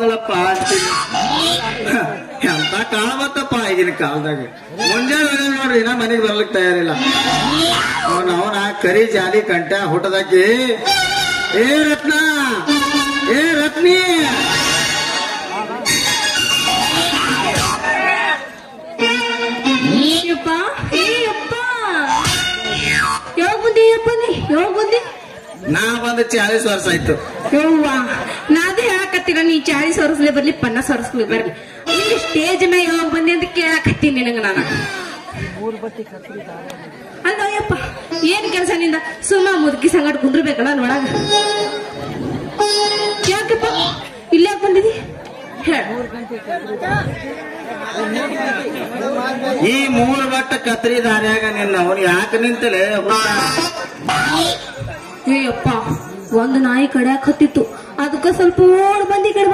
ಹೋಗಲಪ್ಪ ಅಂತೀನಿ. ಎಂತ ಕಾಲ ಬತ್ತಪ್ಪ ಈಗಿನ ಕಾಲದಾಗ. ಮುಂಜಾನೆ ನೋಡ್ರಿ ನಾ ಮನೆಗೆ ಬರ್ಲಿಕ್ಕೆ ತಯಾರಿಲ್ಲ. ಅವನ ಕರಿ ಜಾಲಿ ಕಂಠ ಹುಟ್ಟದಾಕಿ, ಏ ರತ್ನ, ಏ ರತ್ನಿ, ನಾ ಬಂದು 40 ವರ್ಷ ಆಯ್ತು. ನಾದೇ ಹೇಳಕತ್ತೀರ, ನೀ 40 ವರ್ಷಲೇ ಬರ್ಲಿ 50 ವರ್ಷಲೇ ಬರ್ಲಿ, ಇಲ್ಲಿ ಸ್ಟೇಜ್ ಮೇಲೆ ಯಾವಾಗ ಬಂದಿ ಅಂತ ಕೇಳಕತ್ತೀನಿ ನಿನಗ ನಾನು. ಅಲ್ಲಯ್ಯಪ್ಪ, ಏನ್ ಕೆಲಸ ನಿಂದ? ಸುಮ್ಮ ಮುದುಕಿ ಸಂಗಟ ಕುಂದ್ರಬೇಕಲ್ಲ ನೋಡಾಗ. ಯಾಕಪ್ಪ ಇಲ್ಲೇ ಬಂದಿದಿ? ಈ 3 ಬಟ್ಟ ಕತ್ರಿ ದಾರ್ಯಾಗ ನಿನ್ನ ಅವನು ಯಾಕೆ ನಿಂತಲೇ? ಏಯಪ್ಪ, ಒಂದು ನಾಯಿ ಕಡ್ಯಾಕ್ ಹತ್ತಿತ್ತು, ಅದಕ್ಕ ಸ್ವಲ್ಪ ಓಡ್ ಬಂದಿ ಕಡೆ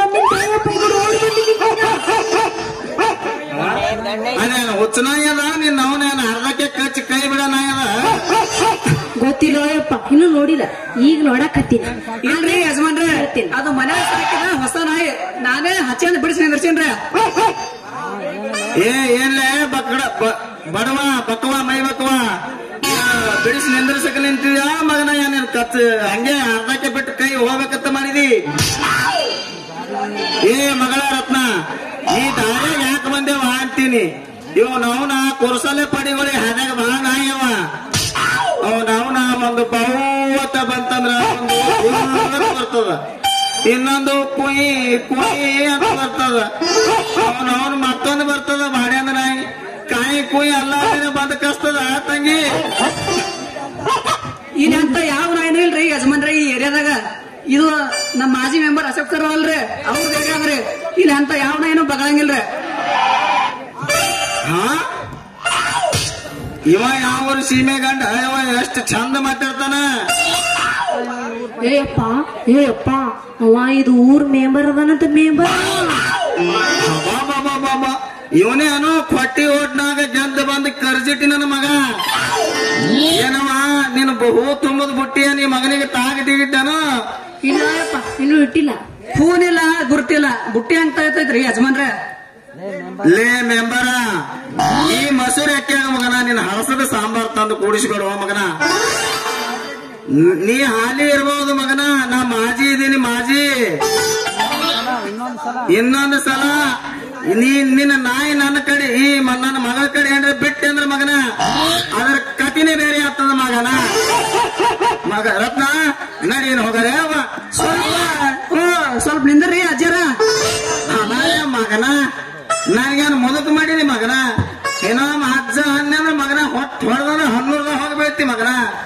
ಅದೇನು ಹುಚ್ಚ ನಾಯಿ ಅದ ನಿನ್ನ? ಅವನೇನು ಅರ್ಧಕ್ಕೆ ಕಚ್ಚಿ ಕೈ ಬಿಡ ನಾಯಿ ಅದ? ಗೊತ್ತಿಲ್ಲ ಅಯ್ಯಪ್ಪ, ಇನ್ನು ನೋಡಿಲ್ಲ, ಈಗ ನೋಡಕ್ ಹತ್ತೀನಿ. ಇಲ್ರಿ ಯಜಮಾನ್ರೆ, ಅದು ಮನೆ ಸಾಕಿದ ಹೊಸ ನಾಯಿ, ನಾನೇ ಹಚ್ಚಂದ ಬಿಡಿಸಿ ನಿಂದ್ರಸೇನ್ರಿ. ಏನ್ಲೇ ಬಡವ ಬಕ್ಕವ ಮೈ ಬಕ್ಕವ ಬಿಡಿಸಿ ನಿಂದ್ರಸಕ ನಿಂತೀಯ ಮಗನ? ಏನೇನು ಕತ್ ಹಂಗೆ ಅರ್ಧಕ್ಕೆ ಬಿಟ್ಟು ಕೈ ಹೋಗ್ಬೇಕಂತ ಮಾಡಿದಿ? ಏ ಮಗಳ ರತ್ನ, ಈ ದಾರ್ಯಾಗ ಯಾಕೆ ಬಂದೇವ ಅಂತೀನಿ. ಇವನವನ ಕುರ್ಸಲೆ ಪಡಿಗೊಳಿ ಹಾದಾಗ ಬಹಳ ನಾಯವ. ಅವನವನ ಒಂದು ಬಹುವತ್ತ ಬಂತಂದ್ರ ಒಂದು ಬರ್ತದ, ಇನ್ನೊಂದು ಕುಯಿ ಕುಯಿ ಅಂತ ಬರ್ತದ. ಅವನವನ್ ಮತ್ತೊಂದು ಬರ್ತದ ಬಾಡ್ಯಾಂದ ನಾಯಿ. ಕಾಯಿ ಕುಯಿ ಅಲ್ಲ ಬಂದ ಕಸ್ತದ ತಂಗಿ. ಇಲ್ಲಂತ ಯಾವ ನಾಯಿನೂ ಇಲ್ರಿ ಯಜಮಾನ್ರಿ ಈ ಏರಿಯಾದಾಗ. ಇದು ನಮ್ಮ ಮಾಜಿ ಮೆಂಬರ್ ಅಶೋಕ್ ಸರ್ ಅಲ್ರಿ, ಅವ್ರದ್ದು ಏರಿಯಾ ಅದ್ರಿ. ಇಲ್ಲಿ ಅಂತ ಯಾವ ನಾಯಿನೂ ಬಗಳಂಗಿಲ್ರಿ. ಇವ ಯಾವ ಸೀಮೆ ಗಂಡ ಇವ ಎಷ್ಟು ಚಂದ ಮಾತಾಡ್ತಾನ. ಏಯಪ್ಪ ಅವ ಇದು ಊರ್ ಮೆಂಬರ್ ಅದನಂತ. ಮೆಂಬರ್ ಇವನೇ ಅನು ಕೊಟ್ಟಿ ಓಟ್ನಾಗ ಗೆದ್ದು ಬಂದು ಕರ್ಜಿಟ್ಟಿ ನನ್ನ ಮಗ. ಏನವ ನೀನು ಹೂ ತುಂಬದ್ ಬುಟ್ಟಿಯ ನೀ ಮಗನಿಗೆ ತಾಗಿಟ್ಟಿದ್ದಾನು? ಇಲ್ಲಪ್ಪ, ಇನ್ನೂ ಇಟ್ಟಿಲ್ಲ. ಫೋನ್ ಇಲ್ಲ, ಗುರ್ತಿಲ್ಲ, ಬುಟ್ಟಿ ಅಂತ ಇರ್ತೈತ್ರಿ ಯಜಮಾನ್ರೆ. ಲೇ ಮೆಂಬರ, ಈ ಮಸೂರಿ ಅಕ್ಕಿ ಮಗನ ನಿನ್ನ ಹಳಸದ ಸಾಂಬಾರ್ ತಂದು ಕೂಡಿಸಿಕೊಡುವ ಮಗನ. ನೀ ಹಾಲಿ ಇರ್ಬಹುದು ಮಗನ, ನಾ ಮಾಜಿ ಇದ್ದೀನಿ ಮಾಜಿ. ಇನ್ನೊಂದು ಸಲ ನಿನ್ನ ನಾಯಿ ನನ್ನ ಕಡೆ, ಈ ನನ್ನ ಮಗಳ ಕಡೆ ಏನ್ರ ಬಿಟ್ಟೆ ಅಂದ್ರ ಮಗನ ಅದ್ರ ಕತಿನೇ ಬೇರೆ ಆಗ್ತದ ಮಗನ. ಮಗ ರತ್ನ ನಡೀನ್ ಹೋಗರೆ ಸ್ವಲ್ಪ ನಿಂದ್ರಿ ಅಜ್ಜರ. ಮಗನ ನನಗೇನು ಮುದುಕು ಮಾಡೀನಿ ಮಗನ. ಏನೋ ಅಜ್ಜ ಹನ್ನೆಂದ್ರ ಮಗನ ಹೊಟ್ಟು ಹೊಡೆದ ಹನ್ನೂರ್ದ ಹೋಗ್ಬೇತಿ ಮಗನ.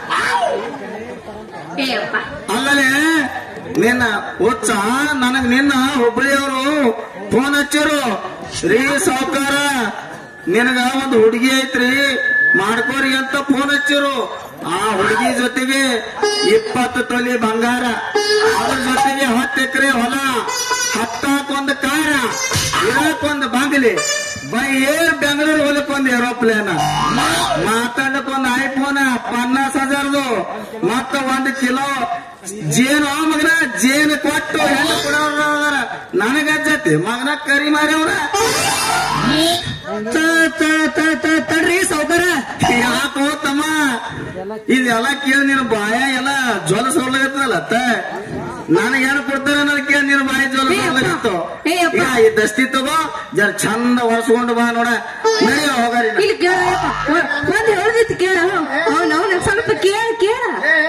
ಅಲ್ಲಲೇ ನಿನ್ನ ಹುಚ್ಚ ನನಗ್ ನಿನ್ನ ಹುಬ್ಬಳ್ಳಿಯವರು ಫೋನ್ ಹಚ್ಚಿರು. ಶ್ರೀ ಸಾವ್ಕಾರ ನಿನಗ ಒಂದು ಹುಡುಗಿ ಐತ್ರಿ ಮಾಡ್ಕೋರಿ ಅಂತ ಫೋನ್ ಹಚ್ಚಿರು. ಆ ಹುಡುಗಿ ಜೊತೆಗೆ 20 ತೊಲಿ ಬಂಗಾರ, ಅದ್ರ ಜೊತೆಗೆ 10 ಎಕರೆ ಹೊಲ, ಹತ್ತಾಕೊಂದು ಕಾರ, ಇರಕ್ಕೊಂದು ಬಾಗಿಲಿ, ಬೈ ಏರ್ ಬೆಂಗಳೂರು ಹೋಲಕ್ಕೊಂದು ಏರೋಪ್ಲೇನ್, ಮಾತಾಡಕ್ಕೊಂದು ಐಫೋನ್ 50,000, ಮತ್ತ 1 ಕಿಲೋ ಜೇನು ಮಗನ ಜೇನು ಕೊಟ್ಟು ಹೆಣ್ಣು ಕೊಡೋರ ನನಗಜ್ಜತಿ ಮಗನ ಕರಿ ಮಾರ್ಯವ್ರ. ತಡ್ರಿ ಸೌಕರ, ಯಾಕೋ ತಮ್ಮ ಇದೆಲ್ಲ ಕೇಳಿ ನಿನ್ನ ಬಾಯ ಎಲ್ಲ ಜ್ವಲ ಸೋಡ್ಲಾಗತ್ತಲ್ಲ. ನನಗೇನು ಕೊಡ್ತಾರೆ ಅನ್ನೋದು ಕೇಳಿ ನಿನ್ನ ಬಾಯಿ ಜ್ವಲ ಸೋಡ್ಲಾಗತ್ತು. ಈ ದಸ್ತಿ ತಗೋ ಜರ ಚಂದ ಒರೆಸ್ಕೊಂಡು ಬಾ ನೋಡ. ನಡೆಯ ಹೋಗಾರಿ ಒಂದ್ ಹೇಳ್ದಿತ್ತು ಕೇಳ, ಸ್ವಲ್ಪ ಕೇಳ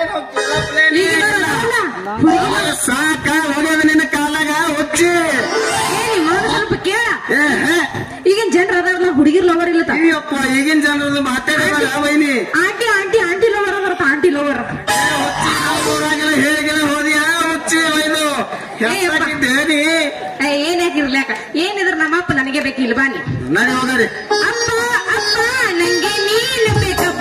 ಸಾಕ ಹೋಗೋದು ನಿನ್ನ ಕಾಲಾಗ ಹುಚ್ಚಿ. ಸ್ವಲ್ಪ ಕೇಳ. ಈಗಿನ ಜನರ ಅದಾರ, ಹುಡುಗಿರ್ ಲವರ್ ಇಲ್ಲ. ಅಯ್ಯಪ್ಪ ಈಗಿನ ಜನರದ್ದು ಮಾತಾಡೋಣ ವೈನಿ. ಆಂಟಿ ಲವರ್ ಅದಾರ, ಆಂಟಿ ಲವರ್. ಹೇಳಿಗೆಲ್ಲ ಹೋದಿಯಾ ಹುಚ್ಚಿ ವೈನು ಹೇಳಿ ಏನ್ ಯಾಕಿರ್ಲಾಕ? ಏನಿದ್ರ ನಮ್ಮಪ್ಪ ನನಗೆ ಬೇಕಿಲ್ಲ ಬಾನಿ. ನಡಿ ಹೋಗಾರಿ. ಅಪ್ಪ ಅಪ್ಪ ನಂಗೆ ನೀನು ಬೇಕಪ್ಪ.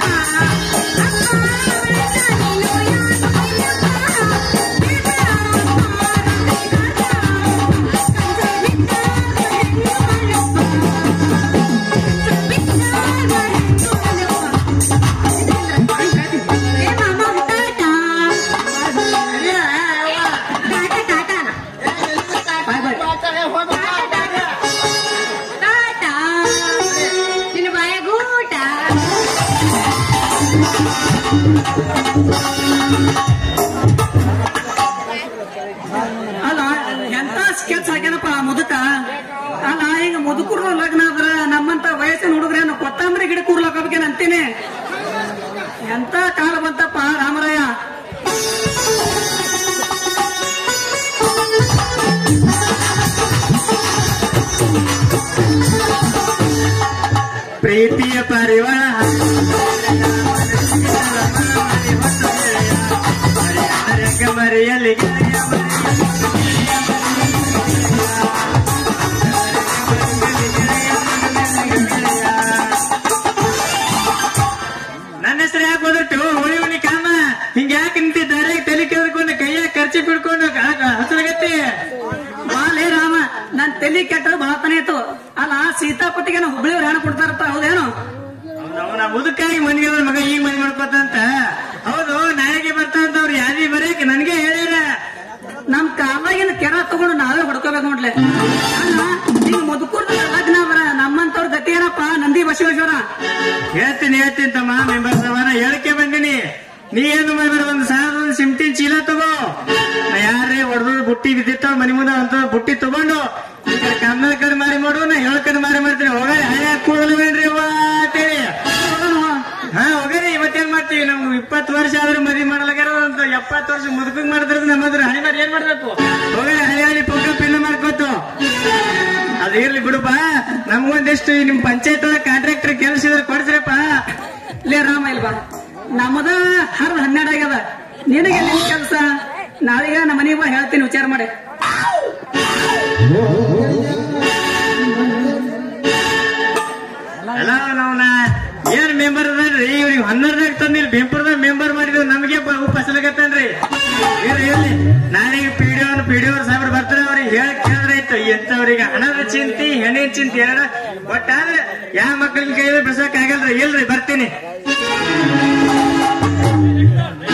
ಅಲ್ಲ ಎಂತ ಸ್ಕೆಚ್ ಹಾಕ್ಯಾನಪ್ಪ ಮುದುಕ. ಅಲ್ಲ ಈಗ ಮುದುಕರು ಲಗ್ನ ಆದ್ರ ನಮ್ಮಂತ ವಯಸ್ಸಿನ ಹುಡುಗ್ರೇನು ಕೊತ್ತಂಬರಿ ಗಿಡ ಕೂರ್ಲಾಕೋಬೇಕೇನು ಅಂತೀನಿ. ಎಂತ ಕಾಲ ಬಂತಪ್ಪ ರಾಮರಾಯ. ಪ್ರೀತಿಯ ಪರಿವಾರ ಮರೆಯಲಿ ನನ್ನ ಹೆಸರು ಯಾಕೆ ಹೋದಟ್ಟು ಹುಳಿ ಹುಳಿ ಕಾಮ ಹಿಂಗ ಯಾಕೆ ನಿಂತಿದ್ದಾರೆ ತಲೆ ಕೆದ್ಕೊಂಡು ಕೈಯಾಗ ಖರ್ಚಿ ಬಿಡ್ಕೊಂಡು ಹಸರಗತ್ತಿ ಬಾಲೇ ರಾಮ, ನನ್ ತಲಿ ಕೆಟ್ಟ ಬಾತನೇ ಇತ್ತು. ಅಲ್ಲ ಸೀತಾಪತಿಗೆ ಹುಬ್ಳಿಯವ್ರು ಹೆಣ ಕೊಡ್ತಾರಪ್ಪ, ಹೌದೇನು? ಅವನ ಮುದುಕಾಗಿ ಮನೆಗೆ ಮಗ ಈಗ ಮನೆ ಮಾಡ್ಕೋತಂತ. ಹೌದು, ನಾಳೆಗೆ ಬರ್ತಾವಂತ ಅವ್ರು ಯಾದಿ ಬರೀಕ್ ನನ್ಗೆ ಹೇಳ್ಯಾರ. ನಮ್ ಕಾಲಾಗಿನ ಕೆರ ತಗೊಂಡು ನಾವೇ ಹೊಡ್ಕೋಬೇಕು ನೋಡ್ಲೆ. ಅಲ್ಲ ಈಗ ಮುದುಕೂರ್ ಲಗ್ನ ಬರ ನಮ್ಮಂತವ್ರ ಗತಿ ಏನಪ್ಪ ನಂದಿ ಬಸವೇಶ್ವರ. ಹೇಳ್ತೀನಿ ತಮ್ಮ ಮೆಂಬರ್ ಸವಾರ ಹೇಳಕ್ಕೆ ಬಂದಿನಿ. ನೀ ಏನು ಮಾಡ್ಬೇಡ, ಒಂದ್ ಸಾವಿರ ಸಿಮ್ಟಿನ್ ಚೀಲ ತಗೋ. ಯಾರೇ ಹೊಡೆದು ಬುಟ್ಟಿ ಬಿದ್ದಿರ್ತಾವ ಮನಿ ಮುಂದೆ ಅಂತ ಬುಟ್ಟಿ ತಗೊಂಡು ಈ ಕಡೆ ಕನ್ನಡ ಕಡೆ ಮಾರಿ ಮಾಡು, ನಾ ಹೇಳ ಕಡೆ ಮಾರಿ ಮಾಡ್ತೀನಿ. ಹೋಗಾರಿ ಹಳೆ ಕೂದಲ್ವೇನ್ರಿ ಅವ್ವ ಅಂತೇಳಿ. ಹಾ ಹೋಗಾರಿ, ಇವತ್ತೇನ್ ಮಾಡ್ತೀವಿ? ನಮ್ಗೆ 20 ವರ್ಷ ಆದ್ರೂ ಮದ್ವಿ ಮಾಡಲಾಗ್ಯಾರ ಅಂತ 70 ವರ್ಷ ಮುದುಕಂಗ್ ಮಾಡಿದ್ರ ನಮ್ಮದ್ರ ಹಳಿ ಮಾಡಿ ಏನ್ ಮಾಡ್ಬೇಕು? ಹೋಗಾರಿ ಹಳಿ ಪಕ್ಕ ಪಿನ್ನ ಮಾಡ್ಕೋತು. ಅದು ಇರ್ಲಿ ಬಿಡುಪ್ಪ, ನಮ್ಗೊಂದಿಷ್ಟು ನಿಮ್ ಪಂಚಾಯತ್ ಒಳಗೆ ಕಾಂಟ್ರಾಕ್ಟರ್ ಕೆಲಸ ಇದ್ರೆ ಕೊಡ್ಸ್ರಪ್ಪ. ಲೇ ರಾಮ ಇಲ್ವಾ, ನಮ್ಮದ 12 ಆಗ್ಯದ, ನಿನಗೆ ನಿನ್ ಕೆಲಸ. ನಾಳೆಗ ನಮ್ಮ ಮನೆಗೆ ಬಾ, ಹೇಳ್ತೀನಿ ವಿಚಾರ ಮಾಡಿ. ಅಲ್ಲ ನಾವ್ನ ಏನ್ ಮೆಂಬರ್ ಅದನ್ರಿ, ಇವ್ರಿಗೆ 12 ತಂದಿಲ್ ಬೆಂಪುರದಾಗ ಮೆಂಬರ್ ಮಾಡಿದ್ರು, ನಮಗೆ ಫಸಲಗತ್ತನ್ರಿ. ಇರ್ಲಿ ನಾಳೆಗೆ ಪಿಡಿಒ ಸಾಹೇಬ್ರು ಬರ್ತಾರೆ, ಅವ್ರಿಗೆ ಹೇಳಿ ಕೇಳಿದ್ರಾಯ್ತು. ಎಂತವ್ರಿಗೆ ಹಣದ ಚಿಂತಿ ಹೆಣ್ಣಿನ ಚಿಂತಿ ಎರಡ ಒಟ್ಟಾದ್ರೆ ಯಾವ ಮಕ್ಕಳಿಗೆ ಕೈಯಲ್ಲಿ ಬೆಸಕ್ ಆಗಲ್ರಿ. ಇಲ್ರಿ ಬರ್ತೀನಿ.